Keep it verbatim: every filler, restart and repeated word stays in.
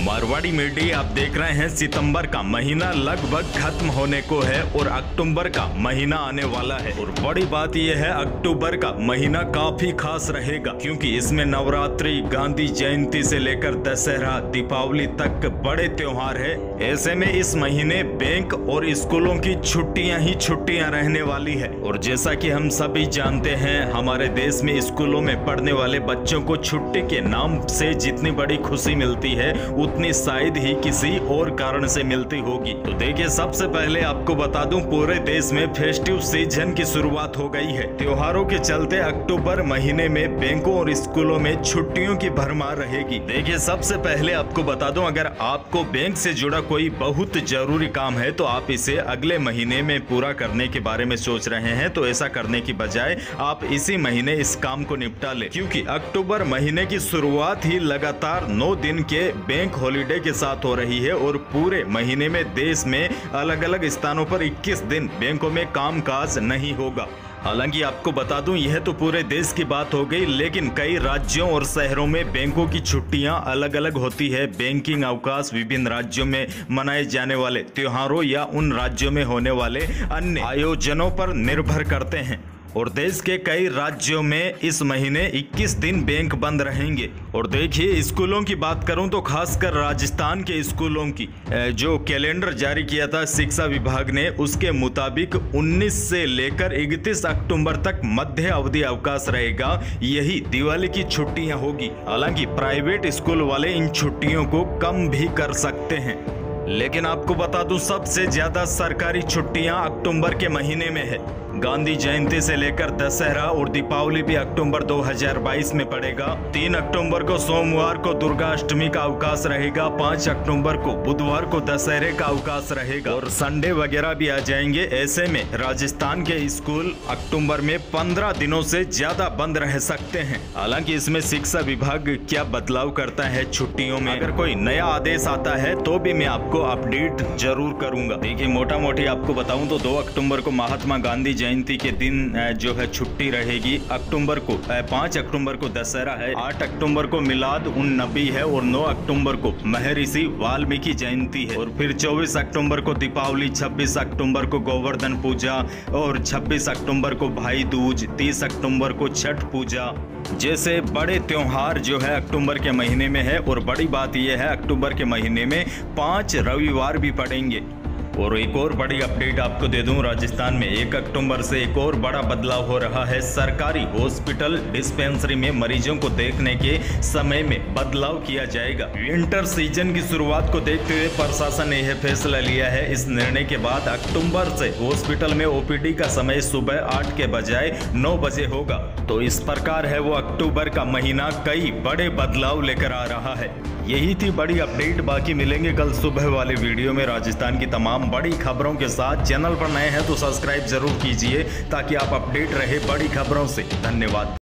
Marwari media आप देख रहे हैं। सितंबर का महीना लगभग खत्म होने को है और अक्टूबर का महीना आने वाला है। और बड़ी बात यह है, अक्टूबर का महीना काफी खास रहेगा क्योंकि इसमें नवरात्रि, गांधी जयंती से लेकर दशहरा, दीपावली तक बड़े त्योहार है। ऐसे में इस महीने बैंक और स्कूलों की छुट्टियां ही छुट्टियां रहने वाली है। और जैसा कि हम सभी जानते हैं, हमारे देश में स्कूलों में पढ़ने वाले बच्चों को छुट्टी के नाम से जितनी बड़ी खुशी मिलती है उतनी शायद ही किसी और कारण से मिलती होगी। तो देखिए, सबसे पहले आपको बता दूं, पूरे देश में फेस्टिव सीजन की शुरुआत हो गई है। त्योहारों के चलते अक्टूबर महीने में बैंकों और स्कूलों में छुट्टियों की भरमार रहेगी। देखिए, सबसे पहले आपको बता दूं, अगर आपको बैंक से जुड़ा कोई बहुत जरूरी काम है तो आप इसे अगले महीने में पूरा करने के बारे में सोच रहे हैं, तो ऐसा करने की बजाय आप इसी महीने इस काम को निपटा ले, क्योंकि अक्टूबर महीने की शुरुआत ही लगातार नौ दिन के बैंक हॉलिडे के साथ हो रही है और पूरे महीने में देश में अलग अलग स्थानों पर इक्कीस दिन बैंकों में कामकाज नहीं होगा। हालांकि आपको बता दूं, यह तो पूरे देश की बात हो गई, लेकिन कई राज्यों और शहरों में बैंकों की छुट्टियां अलग अलग होती है। बैंकिंग अवकाश विभिन्न राज्यों में मनाए जाने वाले त्योहारों या उन राज्यों में होने वाले अन्य आयोजनों पर निर्भर करते हैं। और देश के कई राज्यों में इस महीने इक्कीस दिन बैंक बंद रहेंगे। और देखिए, स्कूलों की बात करूं तो खासकर राजस्थान के स्कूलों की जो कैलेंडर जारी किया था शिक्षा विभाग ने, उसके मुताबिक उन्नीस से लेकर इकतीस अक्टूबर तक मध्य अवधि अवकाश रहेगा। यही दिवाली की छुट्टियां होगी। हालांकि प्राइवेट स्कूल वाले इन छुट्टियों को कम भी कर सकते हैं, लेकिन आपको बता दूं, सबसे ज्यादा सरकारी छुट्टियां अक्टूबर के महीने में है। गांधी जयंती से लेकर दशहरा और दीपावली भी अक्टूबर दो हज़ार बाईस में पड़ेगा। तीन अक्टूबर को सोमवार को दुर्गा अष्टमी का अवकाश रहेगा। पाँच अक्टूबर को बुधवार को दशहरे का अवकाश रहेगा और संडे वगैरह भी आ जाएंगे। ऐसे में राजस्थान के स्कूल अक्टूबर में पंद्रह दिनों से ज्यादा बंद रह सकते हैं। हालांकि इसमें शिक्षा विभाग क्या बदलाव करता है छुट्टियों में, अगर कोई नया आदेश आता है तो भी मैं आपको अपडेट जरूर करूंगा। देखिए, मोटा मोटी आपको बताऊं तो दो अक्टूबर को महात्मा गांधी जयंती के दिन जो है छुट्टी रहेगी। अक्टूबर को पाँच अक्टूबर को दशहरा है, आठ अक्टूबर को मिलाद उन नबी है और नौ अक्टूबर को महर्षि वाल्मीकि जयंती है। और फिर चौबीस अक्टूबर को दीपावली, छब्बीस अक्टूबर को गोवर्धन पूजा और छब्बीस अक्टूबर को भाई दूज, तीस अक्टूबर को छठ पूजा जैसे बड़े त्योहार जो है अक्टूबर के महीने में है। और बड़ी बात यह है, अक्टूबर के महीने में पाँच रविवार भी पड़ेंगे। और एक और बड़ी अपडेट आपको दे दूं, राजस्थान में एक अक्टूबर से एक और बड़ा बदलाव हो रहा है। सरकारी हॉस्पिटल डिस्पेंसरी में मरीजों को देखने के समय में बदलाव किया जाएगा। विंटर सीजन की शुरुआत को देखते हुए प्रशासन ने यह फैसला लिया है। इस निर्णय के बाद अक्टूबर से हॉस्पिटल में ओपीडी का समय सुबह आठ के बजाय नौ बजे होगा। तो इस प्रकार है वो अक्टूबर का महीना कई बड़े बदलाव लेकर आ रहा है। यही थी बड़ी अपडेट। बाकी मिलेंगे कल सुबह वाले वीडियो में राजस्थान की तमाम बड़ी खबरों के साथ। चैनल पर नए हैं तो सब्सक्राइब जरूर कीजिए ताकि आप अपडेट रहे बड़ी खबरों से। धन्यवाद।